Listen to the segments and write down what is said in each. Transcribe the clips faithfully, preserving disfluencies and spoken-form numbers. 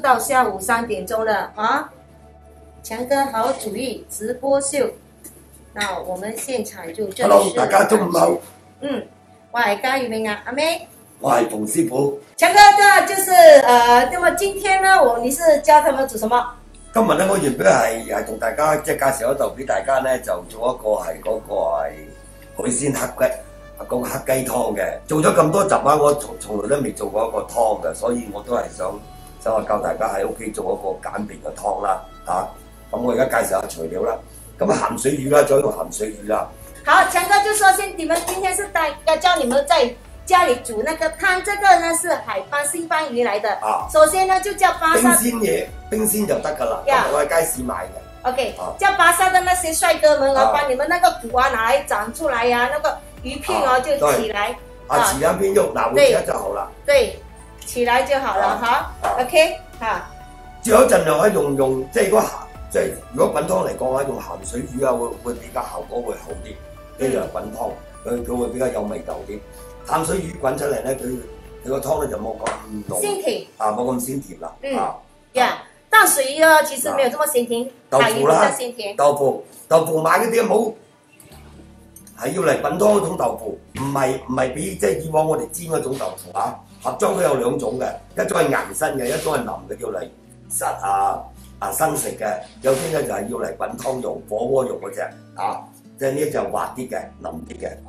到下午三点钟了啊！强哥好主意直播秀，那我们现場就正式。 Hello， 大家中午好。 嗯，我係嘉裕明啊，阿妹。 我係馮師傅。 強哥，這就是呃，那麼今天呢，我你是教他們煮什麼？ 今日咧，我原本係係同大家即係介紹一道俾大家咧，就做一個係嗰個係海鮮黑雞。 嗰個黑雞湯嘅，做咗咁多集啊，我從從來都未做過一個湯嘅，所以我都係想想話教大家喺屋企做一個簡便嘅湯啦，嚇、啊。咁我而家介紹下材料啦。咁鹹水魚啦，再用鹹水魚啦。 好，強哥就說先，你們今天是帶要教你們在家裡煮那個湯，這個呢是海斑星斑魚來的。啊。首先呢就叫巴沙。冰鮮嘢，冰鮮就得㗎啦。Yeah. 我喺街市買嘅。OK、啊。叫巴沙的那些帥哥們啊，把你們那個骨啊拿來斬出來呀、啊，那個。 魚片哦就起來， 啊，起兩片肉，嗱，會切就好啦。 對，起來就好了，好 ，OK， 嚇。 最好盡量咧用用，即係如果鹹，即係如果滾湯嚟講咧，用鹹水魚啊，會會比較效果會好啲。跟住嚟滾湯，佢佢會比較有味道啲。淡水魚滾出嚟咧，佢佢個湯咧就冇咁濃，鮮甜啊，冇咁鮮甜啦。嗯， 呀，淡水魚啊，其實沒有這麼鮮甜， 豆腐啦，豆腐豆腐買嗰啲冇。 係要嚟滾湯嗰種豆腐，唔係唔係比即係以往我哋煎嗰種豆腐啊。盒裝都有兩種嘅，一種係硬身嘅，一種係腍嘅，要嚟實啊啊生食嘅。有啲咧就係要嚟滾湯用火鍋用嗰隻啊，即係呢就滑啲嘅、腍啲嘅。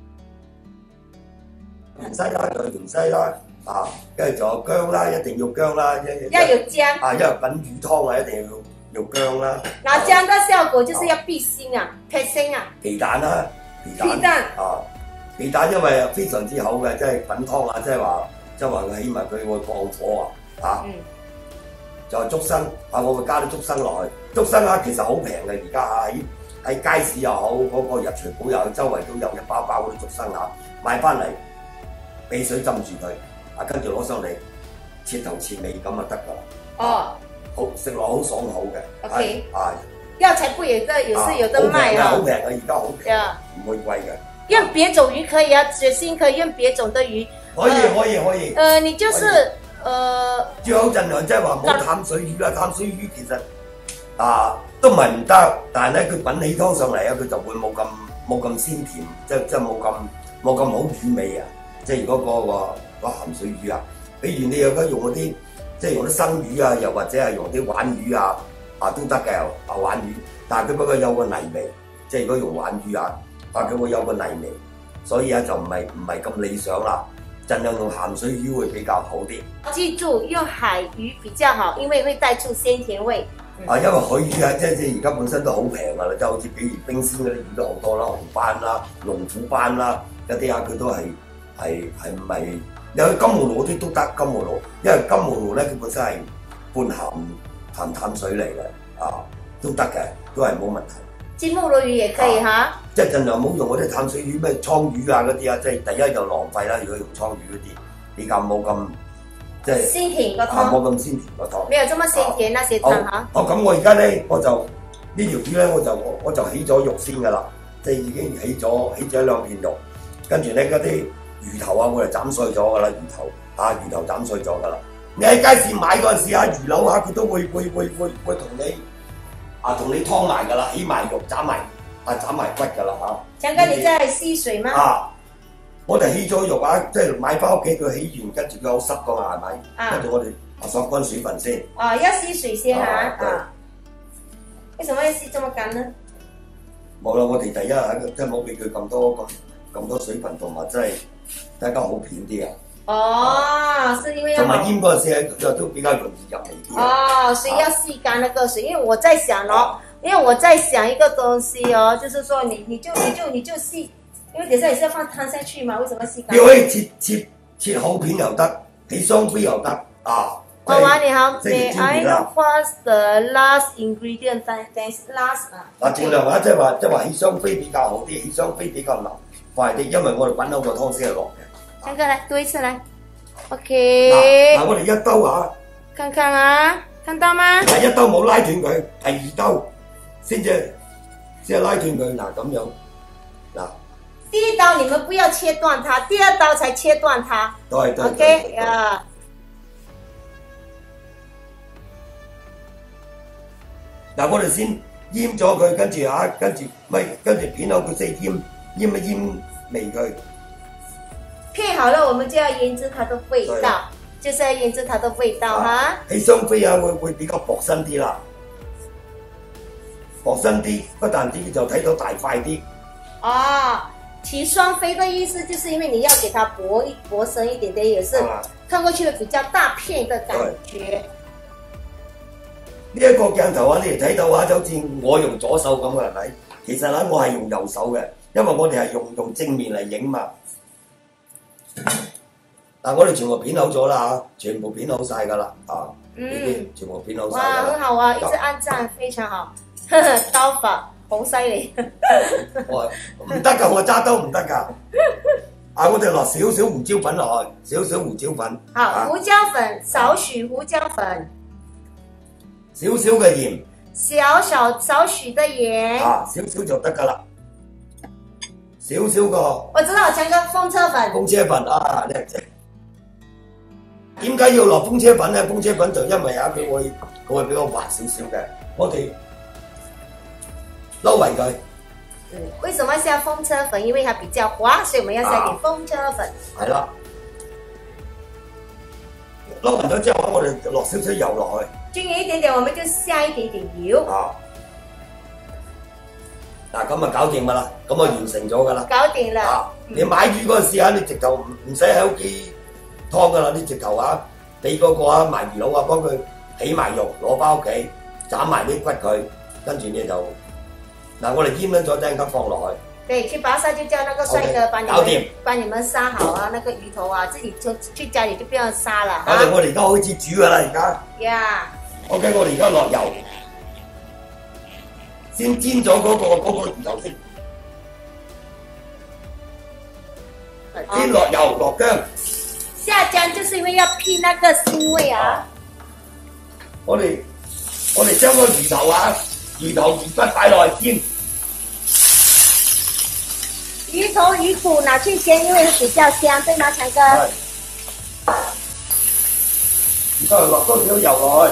芫茜啦，仲有芫茜啦，啊，跟住仲有薑啦，一定要薑啦，一要有薑啊，因為滾魚湯啊，一定要要薑啦。 嗱，薑嘅效果就是要避腥啊、撇腥啊。皮蛋啦。 皮蛋啊，皮蛋因為非常之好嘅，即係滾湯啊，即係話即係話佢起碼佢會降火啊，嚇、嗯。就係竹笙啊，我會加啲竹笙落去。竹笙啊，其實好平嘅，而家喺喺街市又好，嗰、那個日全寶又好，周圍都有一包包嗰啲竹笙啊，買翻嚟俾水浸住佢，啊跟住攞上嚟切頭切尾咁就得㗎啦。哦，好食落好爽口嘅。 OK 啊。 藥材鋪也在，也是有得賣啊。 好平啊，而家好平，唔會貴嘅。 用別種魚可以啊，雪星可以用別種的魚。 可以可以可以。 呃，你就是呃。 最好盡量即係話冇淡水魚啦，淡水魚其實啊都唔係唔得，但係咧佢滾起湯上嚟啊，佢就會冇咁冇咁鮮甜，即係即係冇咁冇咁好魚味啊。即係如果嗰個個鹹水魚啊，比如你有得用嗰啲即係用啲生魚啊，又或者係用啲皖魚啊。 啊都得嘅，啊皖魚，但係佢不過有個泥味，即係如果用皖魚啊，啊佢會有個泥味，所以啊就唔係唔係咁理想啦，盡量用鹹水魚會比較好啲。 記住用海魚比較好，因為會帶出鮮甜味。嗯、 啊，因為海魚啊，即係即係而家本身都好平㗎啦，即係好似比如冰鮮嗰啲魚都好多啦，紅斑啦、龍虎斑啦，一啲啊佢都係係係唔係有金毛鱸嗰啲都得金毛鱸，因為金毛鱸咧佢本身係半鹹。 淡淡水嚟嘅，啊都得嘅，都係冇問題。 金目鱸魚也可以嚇， 即係盡量唔好用嗰啲淡水魚，咩倉魚啊嗰啲啊，即係第一就浪費啦。如果用倉魚嗰啲，比較冇咁即係鮮甜個湯， 冇咁鮮甜個湯。 沒有這麼鮮甜那些湯嚇。 好，咁我而家咧我就呢條魚咧我就我就起咗肉先㗎啦，即係已經起咗起咗兩片肉，跟住咧嗰啲魚頭啊我就斬碎咗㗎啦，魚頭啊魚頭斬碎咗㗎啦。 你喺街市買嗰陣時啊，魚柳啊，佢都會會會會會同你啊同你劏埋㗎啦，起埋肉，斬埋啊斬埋骨㗎啦嚇。 強哥，你在吸水嗎？ 啊，我哋起咗肉啊，即係買翻屋企佢起完，跟住佢好濕㗎嘛，係咪？啊。跟住我哋啊索乾水分先。哦， 要吸水先嚇。啊。為什麼要吸這麼乾呢？ 冇啦，我哋第一係即係冇俾佢咁多咁咁多水分，同埋真係大家好片啲啊。 哦，是因為同埋醃嗰陣時就都比較容易入味啲。 哦，所以要吸乾那個水，因為我在想哦，因為我在想一個東西哦，就是說你你就你就你就吸，因為等下你是要放湯下去嘛，為什麼吸乾？ 你可以切切切好片又得，起雙飛又得啊。 娃娃你好 ，May I know what's the last ingredient? Thanks, last 啊。 嗱，盡量啊，即係話即係話起雙飛比較好啲，起雙飛比較腍快啲，因為我哋滾好個湯先係落嘅。 強哥來多一次來 ，OK。 嗱，我哋一兜啊， 看看啊，看到嗎？ 第一兜冇拉斷佢，第二兜先至先拉斷佢，嗱咁樣，嗱。 第一刀你們不要切斷它，第二刀才切斷它。 對對。 OK 呀。 嗱，我哋先醃咗佢，跟住嚇，跟住咪跟住片好佢先醃醃一醃味佢。 片好了，我們就要醃製它的味道，就是要醃製它的味道哈。 起雙飛啊，會會比較薄身啲啦，薄身啲，不但止就睇到大塊啲。 哦，起雙飛的意思就是因為你要給它薄一薄身一點點，也是看過去比較大片的感覺。 呢一個鏡頭啊，你哋睇到啊，就好似我用左手咁嘅，係咪？其實咧，我係用右手嘅，因為我哋係用用正面嚟影嘛。嗱，我哋全部片好咗啦，全部片好晒㗎啦，啊，呢啲全部片好晒㗎啦。 哇，很好啊，一直按讚，非常好，刀法好犀利。 我唔得㗎，我揸刀唔得㗎。啊，我哋落少少胡椒粉落去，少少胡椒粉。 好，胡椒粉，少許胡椒粉。 少少嘅鹽。 少少少許的鹽。 啊，少少就得㗎啦。少少個。 我知道，強哥風車粉。 風車粉啊，叻仔。點解要落風車粉咧？風車粉就因為啊，佢會佢會比較滑少少嘅。我哋撈勻佢。 嗯，為什麼下風車粉？因為它比較滑，所以我們要下點風車粉。係啦。 撈勻咗之後，我哋落少少油落去。 均勻一點點，我們就下一點點油。啊。 嗱，咁啊搞掂㗎啦，咁啊完成咗㗎啦。 搞掂啦。啊， 你買魚嗰陣時啊，你直頭唔唔使喺屋企劏㗎啦，你直頭啊，俾嗰個啊賣魚佬啊幫佢起埋肉，攞翻屋企斬埋啲骨佢，跟住你就嗱，我哋醃咗咗，陣間放落去。 對，去巴剎就叫那個帥哥幫你們幫你們殺好啊，那個魚頭啊，自己就去家裡就不要殺了。 我哋我哋而家開始煮㗎啦，而家。 呀。 OK， 我哋而家落油，先煎咗嗰個嗰個魚頭先，先落油落薑。 下薑就是因為要辟那個腥味啊。 我哋我哋將個魚頭啊，魚頭魚骨擺落去煎。 魚頭魚骨拿去煎，因為比較香，對嗎，強哥？ 而家落多少油落去？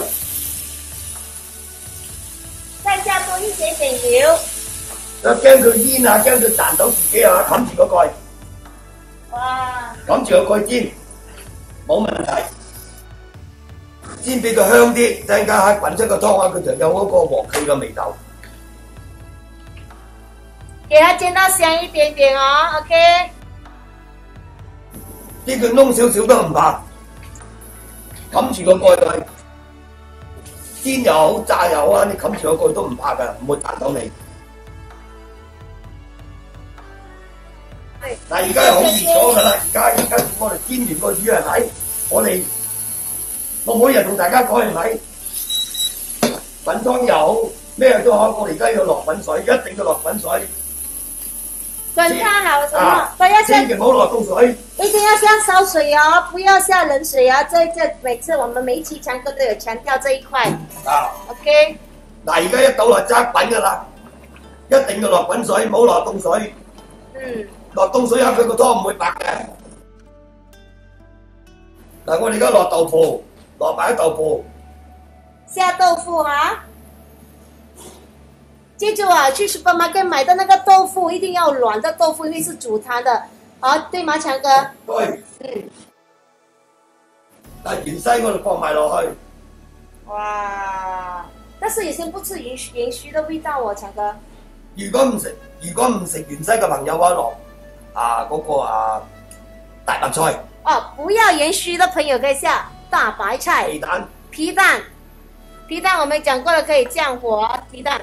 再加多一點點油。 我驚佢煙啊，驚佢彈到自己啊，冚住個蓋。 哇！ 冚住個蓋煎，冇問題。煎俾佢香啲，陣間喺滾出個湯啊，佢就有嗰個鑊氣嘅味道。 給它煎到香一點點哦 ，OK。 呢佢燶少少都唔怕，冚住個蓋佢。煎又好，炸又好啊！你冚住個蓋都唔怕㗎，唔會彈到你。但係而家係好熱咗㗎啦，而家而家我哋煎完個魚係咪？我哋我每日同大家講係咪？滾湯又好，咩都好，我哋而家要落滾水，一定要落滾水。 滾湯好什麼？都要千祈唔好落凍水。 一定要下燒水哦，不要下冷水啊！這這每次我們每一期強哥都有強調這一塊。啊 ，OK。 嗱，而家一倒落即刻滾㗎啦，一定要落滾水，唔好落凍水。嗯。落凍水啊，佢個湯唔會白嘅。嗱，我哋而家落豆腐，落埋啲豆腐。 下豆腐啊！記住啊，去 supermarket 買的那個豆腐一定要軟的豆腐，因為是煮湯的，啊，對嗎，強哥？ 對。嗯。但芫茜我哋放埋落去。 哇！但是有些不吃芫芫荽的味道喎，強哥。 如果唔食，如果唔食芫茜嘅朋友啊，落啊嗰個啊大白菜。 哦，不要芫荽的朋友可以下大白菜。 皮蛋。 皮蛋，皮蛋我們講過了，可以降火。皮蛋。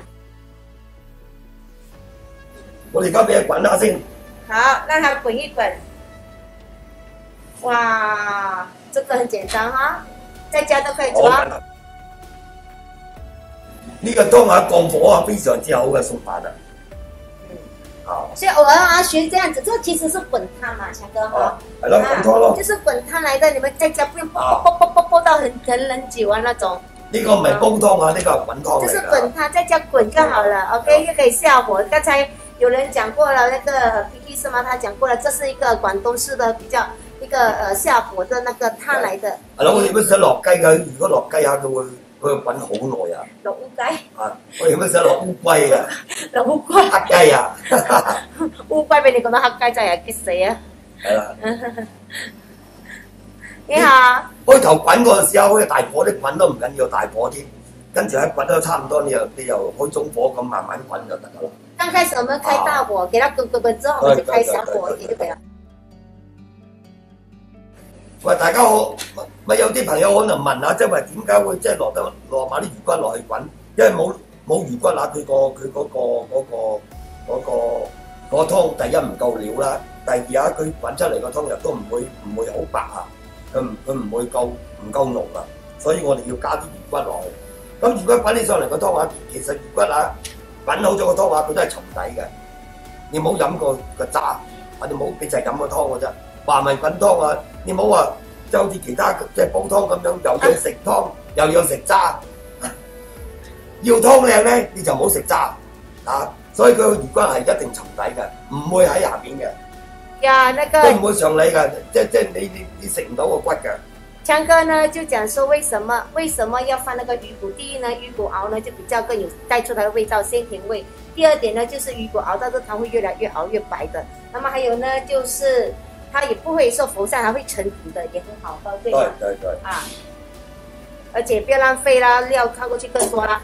我哋而家俾佢滾下先。 好，讓它滾一滾。哇，這個很簡單哈，在家都可以做。 呢個湯啊降火啊，非常之好嘅餸法啊。 嗯。好。所以偶爾啊學這樣子，這其實是滾湯嘛，強哥哈。 係咯，滾湯咯。 就是滾湯來的，你們在家不用煲煲煲煲煲到很很很久啊那種。呢個唔係煲湯啊，呢個係滾湯嚟㗎。 就是滾湯，在家滾就好了。OK，又可以下火。剛才有人講過了，那個 P P 是嗎？他講過了，這是一個廣東式的比較一個呃下火的那個湯來的。 係咯，我哋都想落雞㗎，如果落雞下佢會佢要滾好耐啊。 落烏雞。 啊，我哋有乜寫落烏龜啊？ 落烏龜。 黑雞啊！ 烏龜俾你講到黑雞真係激死啊！ 係啦。 你好。 開頭滾嗰陣時候，好似大火啲滾都唔緊要，大火啲。跟住喺滾得差唔多，你又你又開中火咁慢慢滾就得㗎啦。 剛開始我們開大火，給它滾滾滾之後，我們就開小火一點就可以了。 喂，大家好，咪有啲朋友可能問下，即係話點解會即係落得落埋啲魚骨落去滾？因為冇冇魚骨啊，佢個佢嗰個嗰個嗰個嗰個湯第一唔夠料啦，第二啊佢滾出嚟個湯又都唔會唔會好白啊，佢唔佢唔會夠唔夠濃啊，所以我哋要加啲魚骨落去。咁魚骨滾起上嚟個湯啊，其實魚骨啊滾好咗個湯啊，佢都係沉底嘅。你唔好飲個個渣，啊你唔好你就係飲個湯嘅啫。話明滾湯啊，你唔好話即係好似其他即係煲湯咁樣，又要食湯又要食渣。要湯靚咧，你就唔好食渣啊！所以佢個魚骨係一定沉底嘅，唔會喺下邊嘅。 呀，那個都唔會上嚟嘅，即即係你你你食唔到個骨嘅。 強哥呢就講說為什麼為什麼要放那個魚骨？第一呢，魚骨熬呢就比較更有帶出它的味道鮮甜味。第二點呢，就是魚骨熬到這湯會越來越熬越白的。那麼還有呢，就是它也不會說浮散，它會沉底的，也很好喝，對嗎？ 對對對。啊， 而且不要浪費啦，料靠過去更多啦。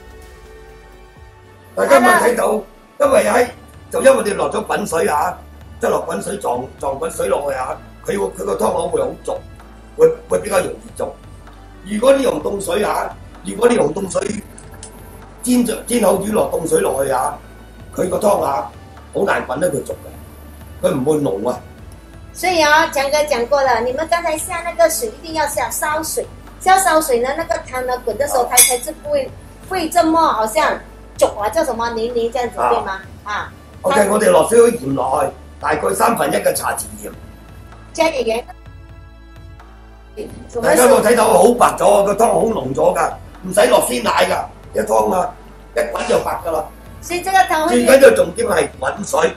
大家有冇睇到？因為喺就因為你落咗滾水啊，即係落滾水撞撞滾水落去啊，佢個佢個湯口會好濁。會會比較容易做。如果你用凍水嚇，如果你用凍水煎着煎好魚落凍水落去嚇，佢個湯嚇好難滾得佢熟嘅，佢唔會濃啊。 所以啊，強哥講過了，你們剛才下那個水一定要下燒水，下燒水呢，那個湯呢滾的時候，它才是不會會這麼好像濁啊，叫什麼黏黏這樣子，對嗎？啊。 OK， 我哋落少少鹽落去，大概三分一嘅茶匙鹽。 加點鹽。 大家有冇睇到好白咗，個湯好濃咗㗎，唔使落鮮奶㗎，一湯啊一滾就白㗎啦。 所以這個湯最緊要重點係滾水。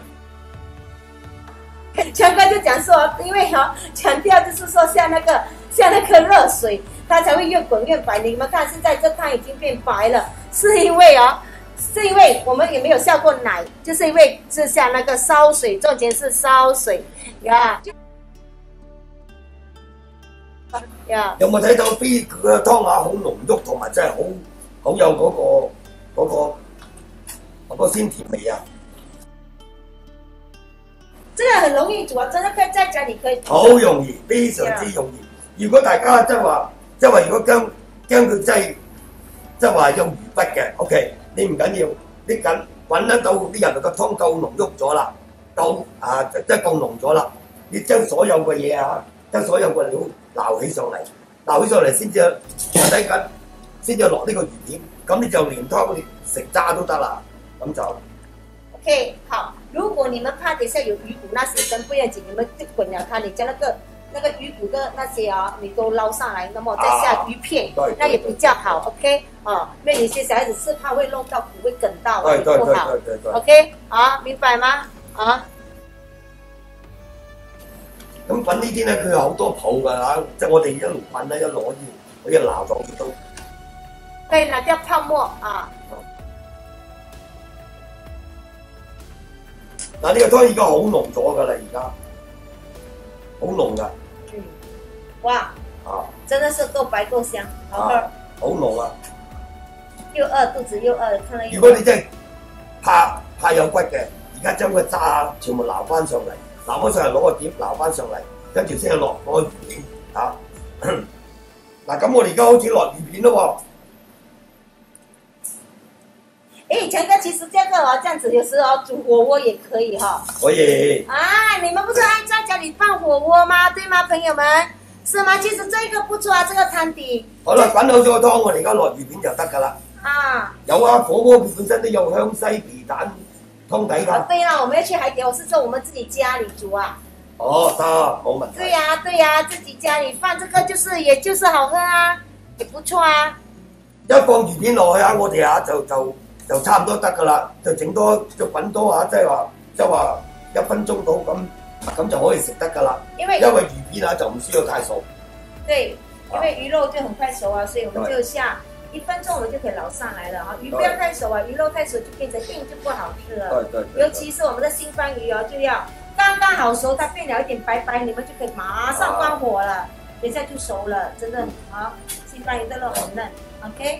強哥就講說，因為哈、哦、強調就是說，像那個像那個熱水，它才會越滾越白。你們看，現在這湯已經變白了，是因為哦，是因為我們也沒有下過奶，就是因為是像那個燒水，重點是燒水呀。Yeah. Yeah. 有冇睇到邊佢個湯啊好濃郁，同埋真係好好有嗰、嗰個嗰、嗰個嗰個鮮甜味啊！ 這個很容易煮啊，真的可以在家裡可以。 好容易，非常之容易。如果大家即係話，即係話如果驚驚佢真係即係話有魚骨嘅 ，OK， 你唔緊要，你緊揾得到啲人個湯夠濃郁咗啦，夠啊即係夠濃咗啦，你將所有嘅嘢啊，將所有嘅料撈起上嚟，撈起上嚟先至睇緊，先至落呢個魚片，咁你就連湯連食渣都得啦，咁就。 OK， 好。如果你們怕等下有魚骨那些根不要緊，你們就滾了它，你將那個那個魚骨的那些啊，你都撈上來，那麼再下魚片，啊、那也比較好。OK， 哦，因為有些小孩子吃怕會弄到骨會梗到，也不好。OK， 好，明白嗎？啊。 咁滾呢啲咧，佢有好多泡㗎嚇，即係我哋一路滾咧，一路可以可以撈到都。 可以拿掉泡沫啊！ 嗱，呢個湯已經好濃咗㗎啦，而家好濃㗎。 嗯，哇！啊，真的是夠白夠香，好喝。 好濃啊！ 又餓，肚子又餓，看到。 如果你真係怕怕有骨嘅，而家將個渣全部撈翻上嚟。撈翻上嚟攞個碟撈翻上嚟，跟住先去落嗰個魚片嚇。嗱咁我哋而家好似落魚片咯喎。誒，強哥，其實這個哦，這樣子有時候煮火鍋也可以哈、哦。 可以。 啊，你們不是愛在家裡放火鍋嗎？對嗎，朋友們？是嗎？其實這個不錯啊，這個湯底。 好啦，滾好咗個湯，我哋而家落魚片就得㗎啦。啊。有啊，火鍋本身都有香西皮蛋。湯底㗎。 哦，對啦，我們要去海底，我是說我們自己家裡煮啊。 哦，得，冇問題。 對呀、啊，對呀、啊，自己家裡放這個就是，也就是好喝啊，也不錯啊。 一放魚片落去啊，我哋啊就就就差唔多得㗎啦，就整多就滾多下，即係話即係話一分鐘到咁，咁就可以食得㗎啦。因為因為魚片啊就唔需要太熟。 對，因為魚肉就很快熟啊，所以我們就下。 一分钟我们就可以捞上来了哈。鱼不要太熟啊，鱼肉太熟就变成硬就不好吃了。 对对。 尤其是我们的新番鱼哦，就要刚刚好熟，它变了一点白白，你们就可以马上关火了，等一下就熟了，真的好。新番鱼的肉很嫩 ，OK。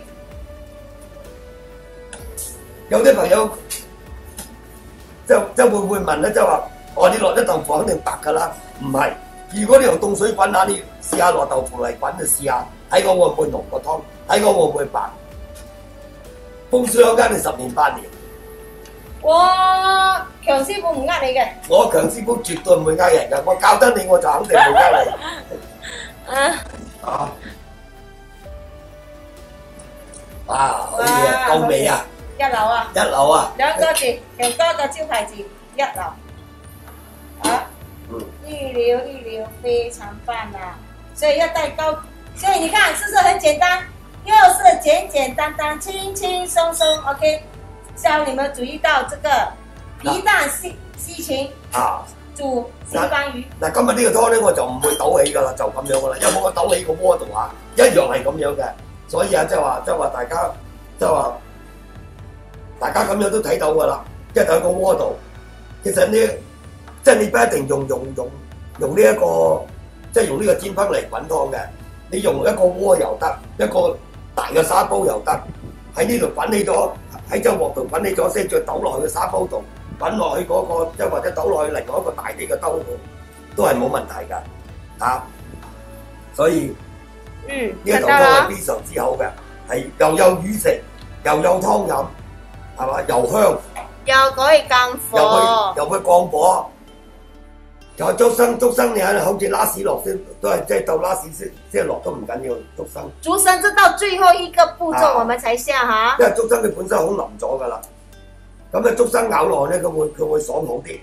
有啲朋友即即會唔會問咧？即係話，哦，你落咗豆腐肯定白㗎啦，唔係。如果你用凍水滾下，你試下落豆腐嚟滾就試下，睇我會唔會濃個湯，睇我會唔會白。風水有間你十年八年。 我強師傅唔呃你嘅。 我強師傅絕對唔會呃人㗎，我教得你我就肯定唔會呃你。啊啊！哇，好嘢，夠味啊！ 一流啊！ 一流啊！ 兩個字，用多個招牌字，一流。啊，嗯，一流一流，非常棒啊！所以要带高，所以你看是不是很简单？又是简简单单、轻轻松松 ，OK。教你們煮一道這個皮蛋西西芹啊，煮新番魚。 嗱，今日呢個湯咧，我就唔會倒起噶啦，就咁樣噶啦，因為我倒起個鍋度啊，一樣係咁樣嘅，所以啊，即係話即係話大家即係話。大家咁樣都睇到㗎啦，一喺個鍋度，其實呢，即係你不一定用用用用呢、這、一個，即係用呢個煎烹嚟滾湯嘅，你用一個鍋又得，一個大嘅砂煲又得，喺呢度滾起咗，喺隻鑊度滾起咗先，再倒落去個砂煲度，滾落去嗰、那個，即係或者倒落去另外一個大啲嘅兜度，都係冇問題㗎，嚇、啊。所以嗯，呢一道湯係非常之好嘅，係又有魚食，又有湯飲。係嘛？又香， 又可以降火， 又可以又可以降火。仲有竹笙，竹笙你喺好似拉屎落先，都係即係到拉屎先先落都唔緊要。竹笙， 竹笙這到最後一個步驟我們才下哈。 因為竹笙佢本身好腍咗㗎啦，咁啊竹笙咬落咧，佢會佢會爽好啲。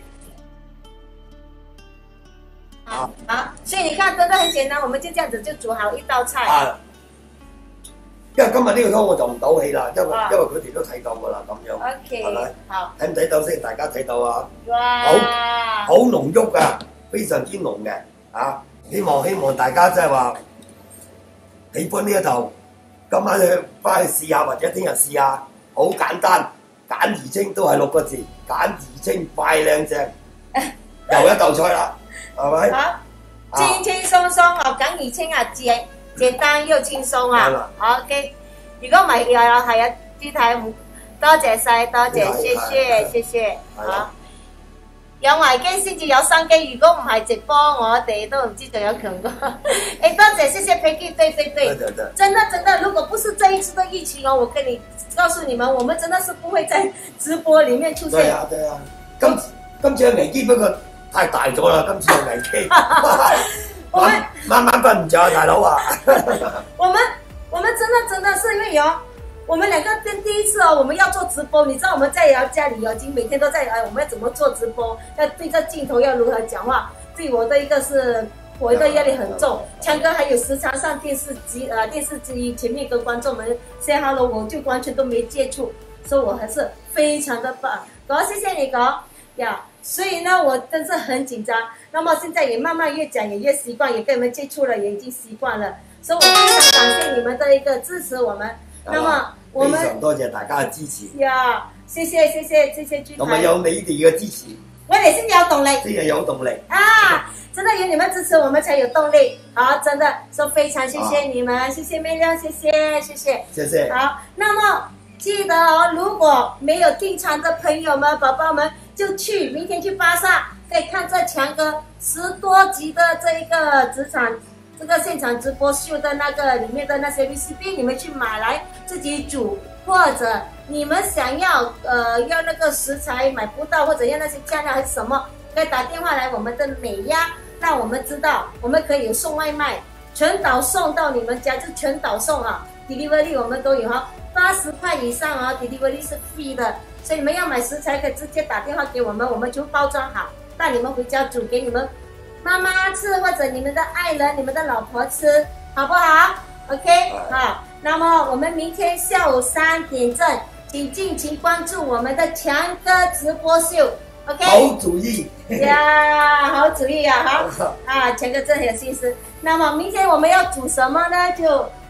啊啊！所以你看，真的很簡單，我們就這樣子就煮好一道菜。啊因為今日呢個湯我就唔倒氣啦，因為因為佢哋都睇到㗎啦，咁樣係咪？好，睇唔睇到先？大家睇到啊！哇！好好濃郁啊，非常之濃嘅啊！希望希望大家即係話喜歡呢一道，今晚去翻去試下或者聽日試下，好簡單，簡而清都係六個字，簡而清快靚正，又一道菜啦，係咪？ 好，輕輕鬆鬆哦，簡而清啊，正。簡單又輕鬆啊 ，OK。如果唔係又係啊，朱太，多謝晒，多謝，謝謝，謝謝。好，有危機先至有生機，如果唔係直播，我哋都唔知仲有強哥。誒，多謝，謝謝 Peggy，對對對，真的真的，如果不是這一次的疫情哦，我跟你告訴你們，我們真的是不會在直播裡面出現。 對啊對啊，今今次嘅危機不過太大咗啦，今次嘅危機。我們慢慢瞓唔着啊，大佬啊！ 我們我們真的真的是因為有我們兩個跟第一次哦，我們要做直播，你知道我們在家裡已經每天都在哎，我們要怎麼做直播？要對着鏡頭要如何講話？對我的一個是我的壓力很重。強哥還有時常上電視機呃電視機前面跟觀眾們 say hello， 我就完全都沒接觸，所以我還是非常的棒。哥，謝謝你哥呀。所以呢，我真是很緊張。那麼現在也慢慢越講也越習慣，也跟你們接觸了，也已經習慣了。所以我非常感謝你們的一個支持我們。那麼我們非常多謝大家嘅支持。 呀，謝謝謝謝謝謝君台。 咁啊有你哋嘅支持， 我哋先有動力。 先係有動力。 啊，真的有你們支持，我們才有動力。好，真的，說非常謝謝你們，謝謝美亮，謝謝謝謝。 謝謝。 好，那麼記得哦，如果沒有訂場的朋友們、寶寶們。就去明天去巴剎，可以看這強哥十多集的這一個職場，這個現場直播秀的那個裡面的那些 V C D， 你們去買來自己煮，或者你們想要呃要那個食材買不到，或者要那些醬料還是什麼，可以打電話來我們的美鴨，讓我們知道，我們可以有送外賣，全島送到你們家，就全島送啊 ，delivery 我們都有哈，八十塊以上啊 ，delivery 是 free 的。所以你們要買食材，可以直接打電話給我們，我們就包裝好，帶你們回家煮給你們媽媽吃，或者你們的愛人、你們的老婆吃，好不好 ？OK， 好。那麼我們明天下午三點正，請盡情關注我們的強哥直播秀。OK， 好主意呀，好主意啊，好啊，強哥真係有心思。那麼明天我們要煮什麼呢？就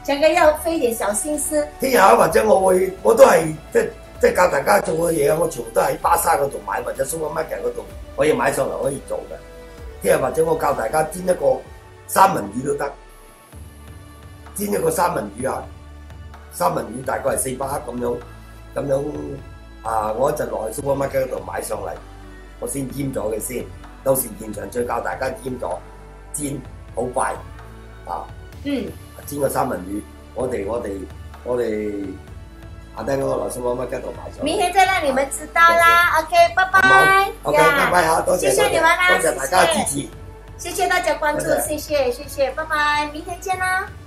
強哥要費點小心思。 聽日或者我會，我都係即即教大家做嘅嘢，我全部都喺巴沙嗰度買，或者 supermarket 嗰度可以買上嚟可以做嘅。聽日或者我教大家煎一個三文魚都得，煎一個三文魚啊！三文魚大概係四百克咁樣，咁樣啊！我一陣落去 supermarket 嗰度買上嚟，我先煎咗嘅先，到時現場再教大家煎咗，煎好快啊！ 嗯， 煎個三文魚，我哋我哋我哋下低嗰個來 supermarket 度買上。 明天再讓你們知道啦。OK， 拜拜。 OK， 拜拜嚇，多謝謝謝你們啦， 多謝大家支持， 謝謝大家關注，謝謝謝謝，拜拜，明天見啦。